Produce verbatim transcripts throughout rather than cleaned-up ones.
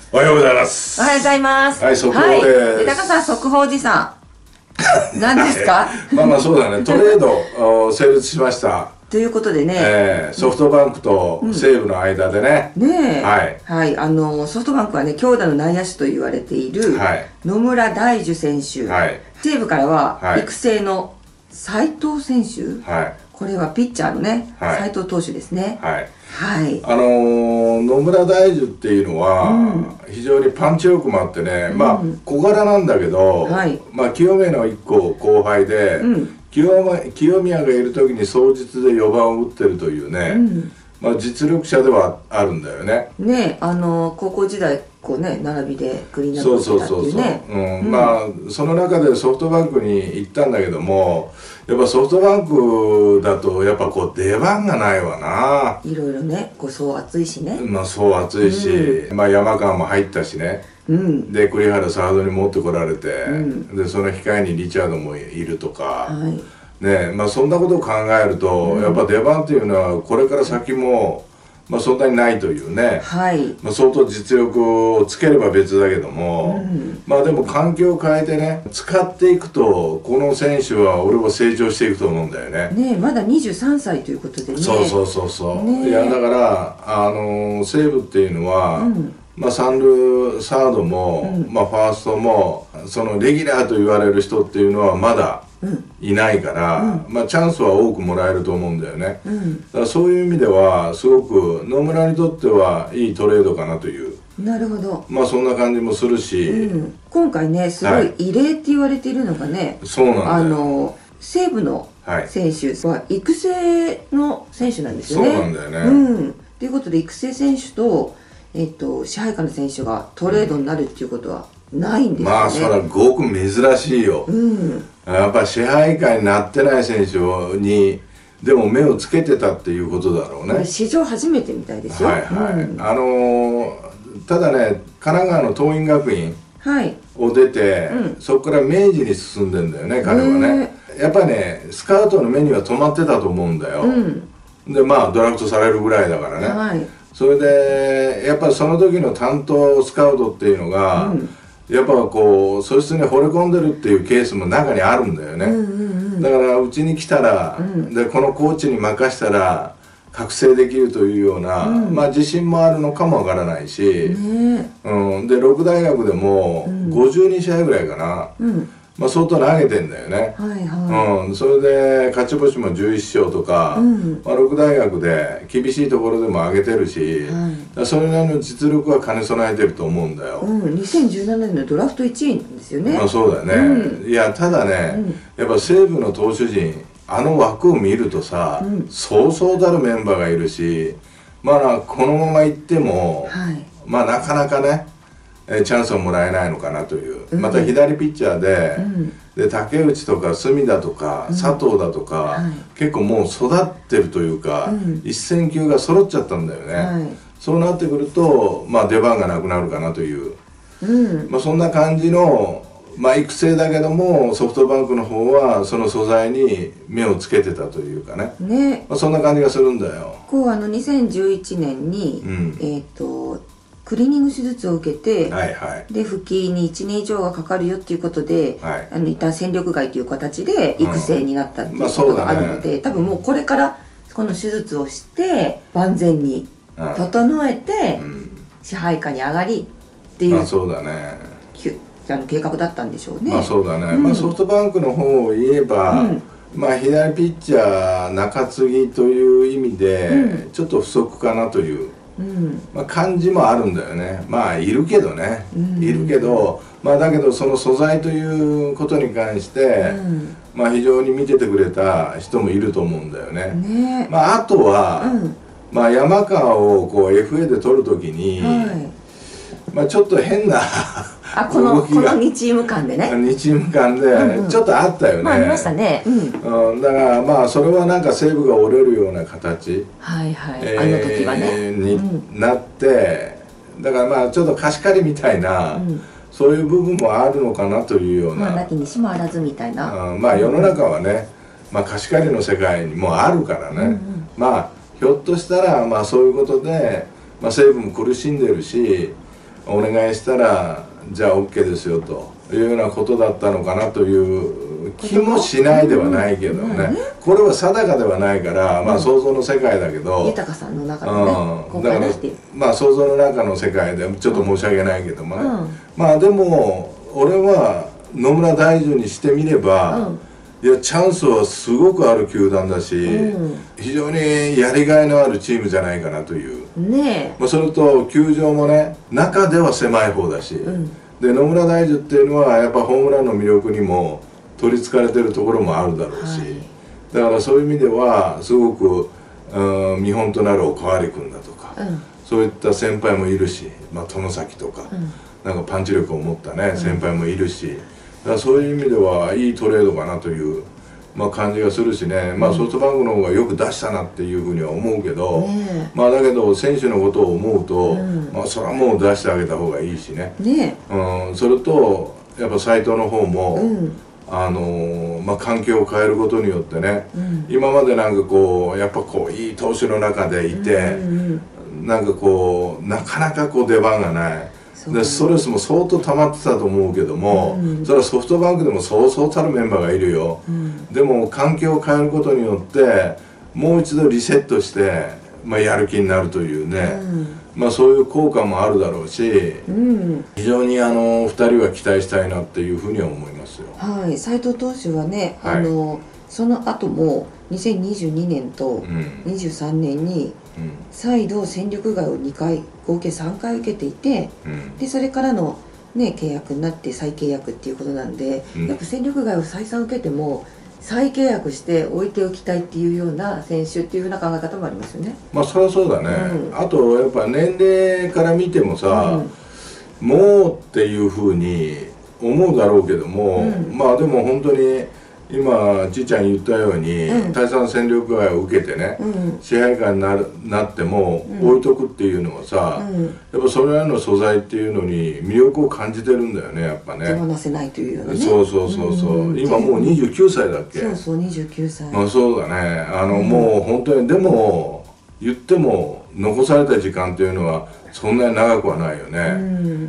おはようございます。 おはようございます。 はい、速報です。 はい、高さん、速報おじさん。何ですか？ まあまあそうだね。トレード成立しました。 ということでね、 えー、ソフトバンクと西武の間でね。 うん、ねえ、 はい、 はい、あのソフトバンクはね、強打の内野手と言われている、はい、野村大樹選手。はい、西武からは、はい、育成の斉藤選手。はい、これはピッチャーのね、はい、斉藤投手ですね。はい。はい。 あのー、野村大樹っていうのは、うん、非常にパンチ力もあってね、うん、まあ小柄なんだけど、はい、まあ清宮の一個後輩で、うん、清宮、清宮がいる時に双日でよばんを打ってるというね、うん、まあ実力者ではあるんだよね。 ね、あのー、高校時代こうね並びでクリーンナップしてたっていうね。そうそうそうそう。うん、 まあその中でソフトバンクに行ったんだけども、やっぱソフトバンクだとやっぱこう出番がないわな。 いろいろね、こうそう暑いしね。 まあそう暑いし、うん、まあ山川も入ったしね。うん、で栗原サードに持ってこられて、うん、でその控えにリチャードもいるとか、はい、ね、まあそんなことを考えると、うん、やっぱ出番っていうのはこれから先も、まあそんなにないというね、はい、まあ相当実力をつければ別だけども、うん、まあでも環境を変えてね使っていくとこの選手は俺は成長していくと思うんだよね。 ねえ、まだにじゅうさんさいということでね。 そうそうそうそう、ね、いやだからあの西武っていうのは、うん、まあ三塁サードも、うん、まあファーストもそのレギュラーと言われる人っていうのはまだいないから、うん、まあチャンスは多くもらえると思うんだよね、うん、だからそういう意味ではすごく野村にとってはいいトレードかなという。 なるほど。 まあそんな感じもするし、 うん、今回ねすごい異例って言われているのがね、はい、そうなんだよ。あの西武の選手は育成の選手なんですよね。 そうなんだよね。 うん、ということで育成選手と、えー、と支配下の選手がトレードになるっていうことはないんですよね。 まあそれはごく珍しいよ、うん、やっぱり支配下になってない選手にでも目をつけてたっていうことだろうね。 史上初めてみたいですよ。 はいはい、うん、あのー、ただね神奈川の桐蔭学院を出て、はい、うん、そこから明治に進んでんだよね彼はね。やっぱりねスカウトの目には止まってたと思うんだよ、うん、でまあドラフトされるぐらいだからね、はい、それでやっぱりその時の担当スカウトっていうのが、うん、やっぱこう素質に惚れ込んでるっていうケースも中にあるんだよね。だからうちに来たら、うん、でこのコーチに任したら覚醒できるというような、うん、まあ自信もあるのかもわからないし、ね、うん、でろく大学でもごじゅうに試合ぐらいかな、うん、まあ相当投げてんだよね。はいはい、うん、それで勝ち星もじゅういっ勝とか、うん、まあろく大学で厳しいところでも上げてるし、はい、それなりの実力は兼ね備えてると思うんだよ。 うん、にせんじゅうななねんのドラフトいちいなんですよね。 まあそうだよね、うん、いやただね、うん、やっぱ西武の投手陣あの枠を見るとさ、うん、そうそうたるメンバーがいるし、まあこのままいっても、はい、まあなかなかねえチャンスをもらえないのかなという、うん、また左ピッチャーで、うん、で竹内とか隅田とか、うん、佐藤だとか、はい、結構もう育ってるというか、うん、一戦級が揃っちゃったんだよね、はい、そうなってくると、まあ、出番がなくなるかなという、うん、まあ、そんな感じの、まあ、育成だけどもソフトバンクの方はその素材に目をつけてたというかね、ね、まあ、そんな感じがするんだよ。 こうあのにせんじゅういちねんに、うん、えっ、ー、とクリーニング手術を受けて、はいはい、で復帰にいちねん以上がかかるよっていうことで、はい、あの一旦戦力外という形で育成になったっていうことがあるので、うん、まあね、多分もうこれからこの手術をして万全に整えて、うん、支配下に上がりっていう、まあそうだね、あの計画だったんでしょうね。 まあそうだね、うん、まあソフトバンクの方を言えば、うん、まあ左ピッチャー中継ぎという意味で、うん、ちょっと不足かなという、うん、まあ感じもあるんだよね。まあいるけどね、うん、いるけど、まあだけどその素材ということに関して、うん、まあ非常に見ててくれた人もいると思うんだよね。ね、まああとは、うん、まあ山川をこう エフエー で取るときに、はい、まあちょっと変なあこのこのにチーム間でね、 にチーム間でちょっとあったよね、うんうん、まあありましたね、 うんうん、だからまあそれはなんか西武が折れるような形、 はいはい、えー、あの時はねになって、だからまあちょっと貸し借りみたいな、うん、そういう部分もあるのかなというような、 まあなきにしもあらずみたいな、 うん、まあ世の中はね、まあ、貸し借りの世界にもあるからね、うんうん、まあひょっとしたらまあそういうことで、まあ、西武も苦しんでるし、 お願いしたらじゃあ オーケー ですよというようなことだったのかなという気もしないではないけどね、これは定かではないから、まあ想像の世界だけど、 豊さんの中のね、 うん、だからまあ想像の中の世界でちょっと申し訳ないけどもね、まあでも俺は野村大樹にしてみれば、いやチャンスはすごくある球団だし、非常にやりがいのあるチームじゃないかなという、ね、まあそれと球場もね中では狭い方だし、で野村大樹っていうのはやっぱホームランの魅力にも取りつかれてるところもあるだろうし、はい、だからそういう意味ではすごく、うん、見本となるおかわり君だとか、うん、そういった先輩もいるし、まあ、外崎とか、うん、なんかパンチ力を持ったね、うん、先輩もいるし、だからそういう意味ではいいトレードかなという、まあ、感じがするしね、まあ、ソフトバンクの方がよく出したなっていうふうには思うけど、ね、まあだけど選手のことを思うと、うん、まあそれはもう出してあげた方がいいしね、ね、うん、それとやっぱ斎藤の方も、うんあのーまあ、環境を変えることによってね、うん、今までなんかこうやっぱこういい投手の中でいて、うんうん、なんかこうなかなかこう出番がないでストレスも相当溜まってたと思うけども、うん、それはソフトバンクでもそうそうたるメンバーがいるよ、うん、でも環境を変えることによってもう一度リセットして、まあ、やる気になるというね、うんまあそういう効果もあるだろうし、うん、非常にあのふたりは期待したいなっていうふうには思いますよ。 はい、斎藤投手はね、はい、あのその後もにせんにじゅうにねんとにじゅうさんねんに再度戦力外をにかい合計さんかい受けていて、うん、でそれからの、ね、契約になって再契約っていうことなんで、うん、やっぱ戦力外を再三受けても再契約して置いておきたいっていうような選手っていうふうな考え方もありますよね。 まあそりゃそうだね、うん、あとやっぱ年齢から見てもさ、うん、もうっていうふうに思うだろうけども、うん、まあでも本当に今ちいちゃん言ったように、うん、対戦戦力外を受けてね、うん、支配下になるなっても置いとくっていうのはさ、うん、やっぱそれらの素材っていうのに魅力を感じてるんだよねやっぱね。 手放せないというようなね。 そうそうそうそう、うん、今もうにじゅうきゅうさいだっけ。 そうそうにじゅうきゅうさい。 まあそうだね、あの、うん、もう本当にでも言っても残された時間っていうのはそんなに長くはないよね、うん、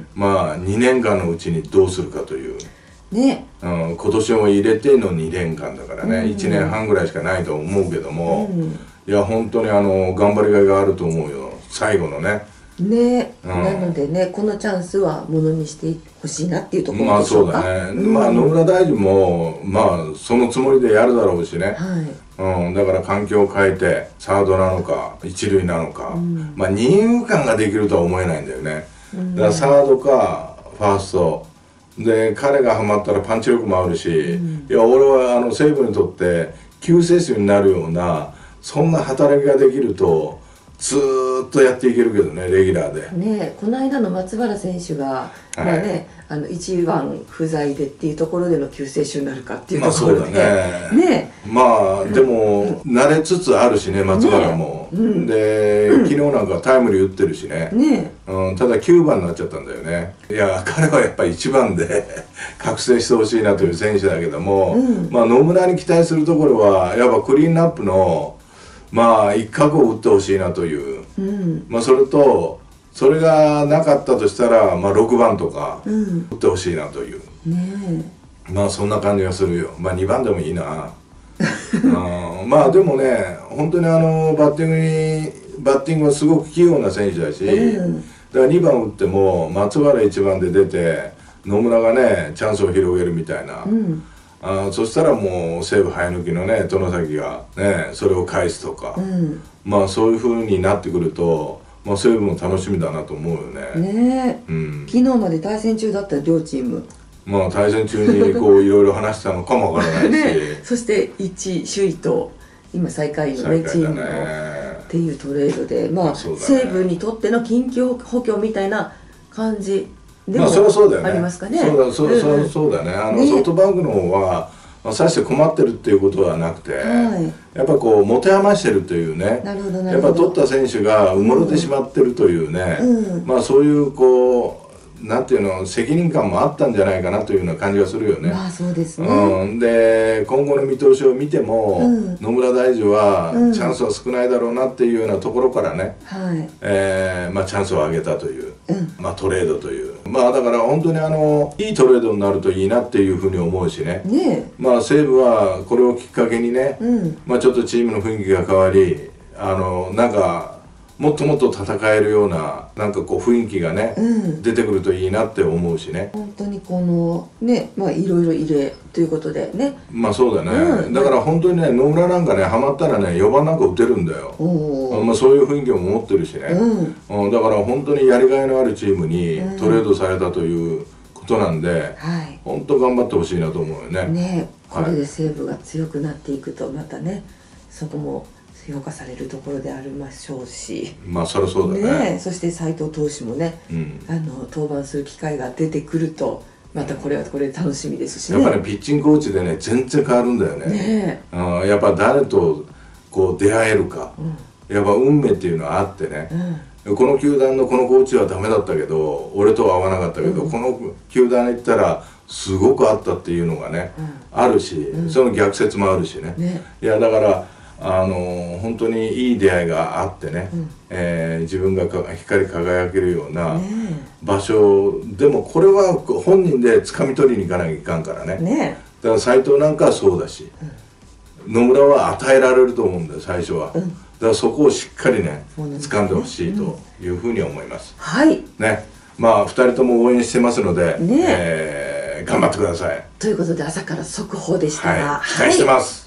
まあにねんかんのうちにどうするかというね、うん、今年も入れてのにねんかんだからね、うん、いちねんはんぐらいしかないと思うけども、うん、いや本当にあの頑張りがいがあると思うよ最後のね。 ね、うん、なのでねこのチャンスはものにしてほしいなっていうところでしょうか。 まあそうだね、うん、まあ野村大臣もまあそのつもりでやるだろうしね、はいうん、だから環境を変えてサードなのか一塁なのか、うん、まあ二遊間ができるとは思えないんだよね、うん、だからサードかファーストで彼がハマったらパンチ力もあるし、うん、いや俺はあの西武にとって救世主になるようなそんな働きができるとずーっとやっていけるけどねレギュラーでね。この間の松原選手が、はいまあね、あのいちばん不在でっていうところでの救世主になるかっていうところで、まあそうだね、ねまあでも、うん、慣れつつあるしね松原も、ねうん、で、うん、昨日なんかタイムリー打ってるしね、ねうん、ただきゅうばんになっちゃったんだよね。いや彼はやっぱりいちばんで覚醒してほしいなという選手だけども、うん、まあ野村に期待するところはやっぱクリーンアップのまあ一角を打ってほしいなという、うん、まあそれとそれがなかったとしたら、まあ、ろくばんとか打ってほしいなという、うんね、まあそんな感じがするよ。まあにばんでもいいなあまあでもね本当にあのバッティングにバッティングはすごく器用な選手だし、うん、だからにばん打っても松原いちばんで出て野村がねチャンスを広げるみたいな、うんあそしたらもう西武生え抜きのね外崎がねそれを返すとか、うん、まあそういう風になってくると、まあ、西武も楽しみだなと思うよね。 ねえ、うん、昨日まで対戦中だった両チームまあ対戦中にこういろいろ話したのかもわからないし、ね、 そしていちい首位と今最下位のねチームのっていうトレードでまあ、ね、西武にとっての緊急補強みたいな感じでもまあそれはそうだよね。ありますかね。 そうだそうそう、うん、そうだね。あの、ね、ソフトバンクの方は、まあ、さして困ってるっていうことはなくて、はい、やっぱこう持て余してるというね。なるほどなるほど。やっぱ取った選手が埋もれてしまってるというね。うん、まあそういうこうなんていうの責任感もあったんじゃないかなというような感じがするよね。 まあそうですね、 うん、で今後の見通しを見ても、うん、野村大樹はチャンスは少ないだろうなっていうようなところからね、はいえーまあ、チャンスを上げたという、うんまあ、トレードというまあだから本当にあのいいトレードになるといいなっていうふうに思うしね、ねまあ西武はこれをきっかけにね、うんまあ、ちょっとチームの雰囲気が変わりあのなんかもっともっと戦えるようななんかこう雰囲気がね、うん、出てくるといいなって思うしね。 本当にこのねまあいろいろ入れということでね。 まあそうだね、うん、だから本当にね野村なんかねハマったらねよばんなんか打てるんだよ。まあそういう雰囲気も持ってるしね、うんうん、だから本当にやりがいのあるチームにトレードされたということなんで、うんはい、本当頑張ってほしいなと思うよね。 ねこれで西武が強くなっていくとまたねそこも評価されるところでありましょうし、 まあそりゃそうだ ね, ねそして斉藤投手もね、うん、あの登板する機会が出てくるとまたこれはこれで楽しみですしね。 やっぱり、ね、ピッチングコーチでね全然変わるんだよ ね, ねうん、やっぱ誰とこう出会えるか、うん、やっぱ運命っていうのはあってね、うん、この球団のこのコーチはダメだったけど俺とは合わなかったけど、うん、この球団行ったらすごくあったっていうのがね、うん、あるし、うん、その逆説もあるし ね, ねいやだからあの本当にいい出会いがあってね、うんえー、自分が光り輝けるような場所、ね、でもこれは本人で掴み取りに行かなきゃいかんから ね, ねだから斉藤なんかはそうだし、うん、野村は与えられると思うんだよ最初は、うん、だからそこをしっかりね掴んでほしいというふうに思います、うん、はいねまあふたりとも応援してますので、ねえー、頑張ってくださいということで朝から速報でしたが、 はい、期待してます、はい